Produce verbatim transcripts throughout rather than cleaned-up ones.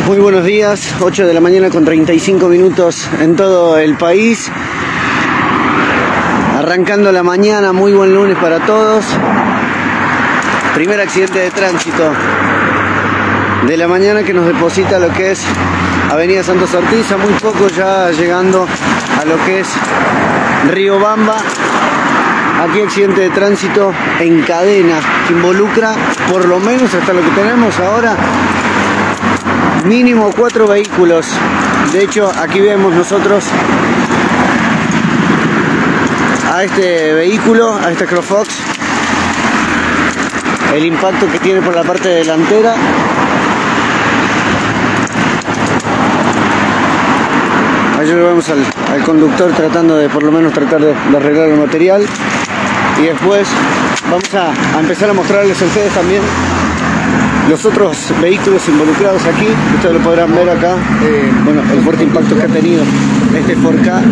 Muy buenos días, ocho de la mañana con treinta y cinco minutos en todo el país. Arrancando la mañana, muy buen lunes para todos. Primer accidente de tránsito de la mañana que nos deposita lo que es Avenida Santos Ortiz, a muy poco ya llegando a lo que es Riobamba. Aquí accidente de tránsito en cadena que involucra, por lo menos hasta lo que tenemos ahora, mínimo cuatro vehículos. De hecho, aquí vemos nosotros a este vehículo, a este CrossFox, el impacto que tiene por la parte delantera. Allí lo vemos al, al conductor tratando de por lo menos tratar de, de arreglar el material. Y después vamos a, a empezar a mostrarles a ustedes también los otros vehículos involucrados aquí. Ustedes lo podrán ver acá, eh, bueno, el fuerte impacto que ha tenido este Ford Ka.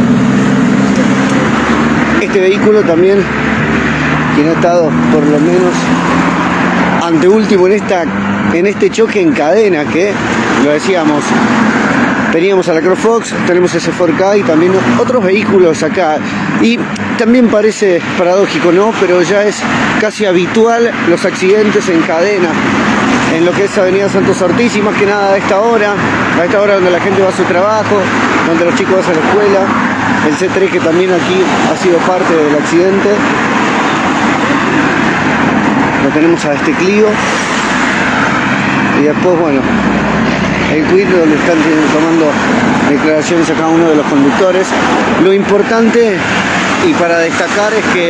Este vehículo también, quien ha estado por lo menos anteúltimo en, esta, en este choque en cadena, que lo decíamos, teníamos a la CrossFox, tenemos ese Ford Ka y también otros vehículos acá. Y también parece paradójico, ¿no? Pero ya es casi habitual los accidentes en cadena en lo que es Avenida Santos Ortiz, y más que nada a esta hora, a esta hora donde la gente va a su trabajo, donde los chicos van a la escuela. El C tres, que también aquí ha sido parte del accidente. Lo tenemos a este Clio. Y después, bueno, el Quid, donde están tomando declaraciones a cada uno de los conductores. Lo importante y para destacar es que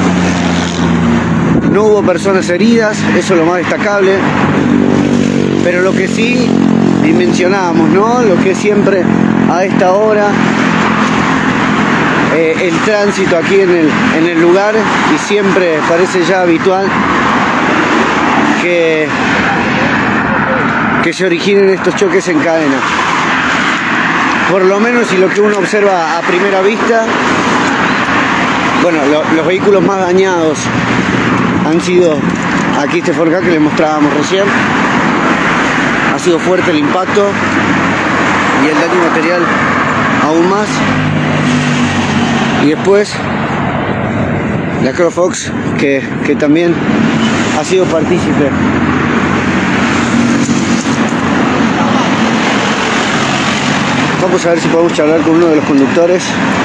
no hubo personas heridas, eso es lo más destacable. Pero lo que sí, y mencionábamos, ¿no? Lo que siempre a esta hora, eh, el tránsito aquí en el, en el lugar, y siempre parece ya habitual que, que se originen estos choques en cadena. Por lo menos, y lo que uno observa a primera vista, bueno, lo, los vehículos más dañados han sido aquí este Ford Ka que les mostrábamos recién. Ha sido fuerte el impacto y el daño material aún más. Y después la CrossFox que, que también ha sido partícipe. Vamos a ver si podemos charlar con uno de los conductores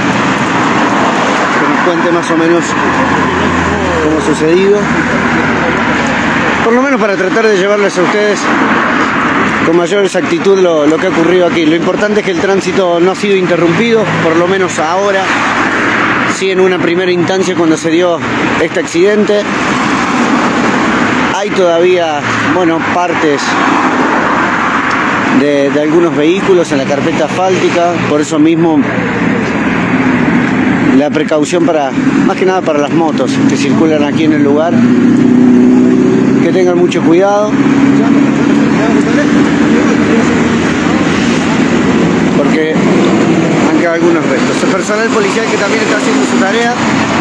que nos cuente más o menos cómo ha sucedido, por lo menos para tratar de llevarles a ustedes con mayor exactitud lo, lo que ha ocurrido aquí. Lo importante es que el tránsito no ha sido interrumpido, por lo menos ahora. Sí, en una primera instancia, cuando se dio este accidente, hay todavía, bueno, partes de, de algunos vehículos en la carpeta asfáltica. Por eso mismo la precaución, para más que nada para las motos que circulan aquí en el lugar, que tengan mucho cuidado, porque han quedado algunos restos. El personal policial que también está haciendo su tarea,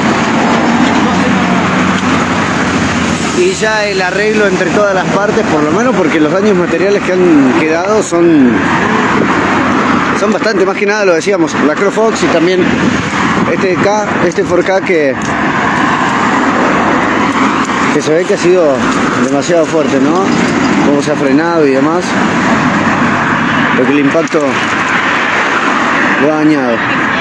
y ya el arreglo entre todas las partes, por lo menos porque los daños materiales que han quedado son son bastante, más que nada lo decíamos, la CrossFox y también este K, este Ford Ka que que se ve que ha sido demasiado fuerte, ¿no? Cómo se ha frenado y demás, porque el impacto lo ha dañado.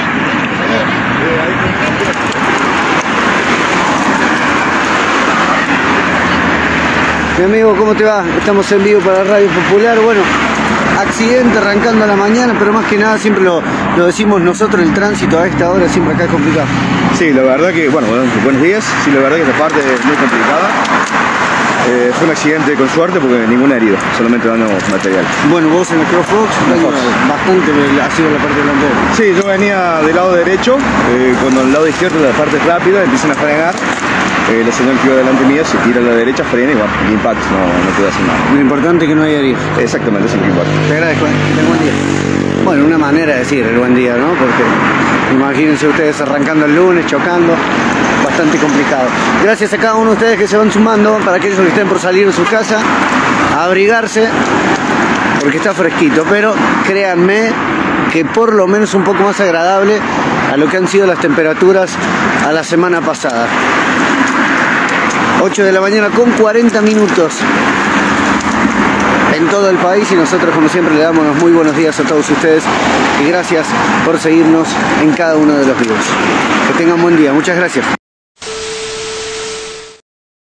Mi amigo, ¿cómo te va? Estamos en vivo para Radio Popular. Bueno, accidente arrancando a la mañana, pero más que nada siempre lo, lo decimos nosotros, el tránsito a esta hora siempre acá es complicado. Sí, la verdad que, bueno, buenos días. Sí, la verdad que esta parte es muy complicada. Eh, fue un accidente con suerte porque ninguna herida, solamente daño material. Bueno, vos en el CrossFox, bastante ha sido la parte delantera. Sí, yo venía del lado derecho, eh, cuando el lado izquierdo, la parte rápida, empiezan a frenar. Eh, la señal que iba delante mía se tira a la derecha, frena y bueno, el impacto, no, no puede hacer nada. Lo importante es que no haya heridos. Exactamente, eso es lo que importa. Te agradezco, ¿eh? Que tenga buen día. Bueno, una manera de decir el buen día, ¿no? Porque imagínense ustedes arrancando el lunes, chocando, bastante complicado. Gracias a cada uno de ustedes que se van sumando, para aquellos que estén por salir de su casa, a abrigarse, porque está fresquito, pero créanme que por lo menos un poco más agradable a lo que han sido las temperaturas a la semana pasada. ocho de la mañana con cuarenta minutos en todo el país, y nosotros como siempre le damos los muy buenos días a todos ustedes y gracias por seguirnos en cada uno de los videos. Que tengan buen día, muchas gracias.